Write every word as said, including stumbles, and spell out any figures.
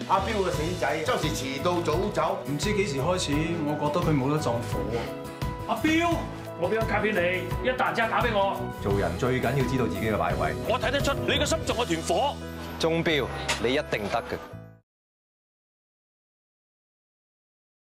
阿彪個死仔，周時遲到早走， 唔知幾時開始，我覺得佢冇得撞火。 阿彪，我俾張卡片你，一彈之後打俾我。 做人最緊要知道自己嘅擺位。 我睇得出你個心仲有團火。 鐘錶，你一定得嘅。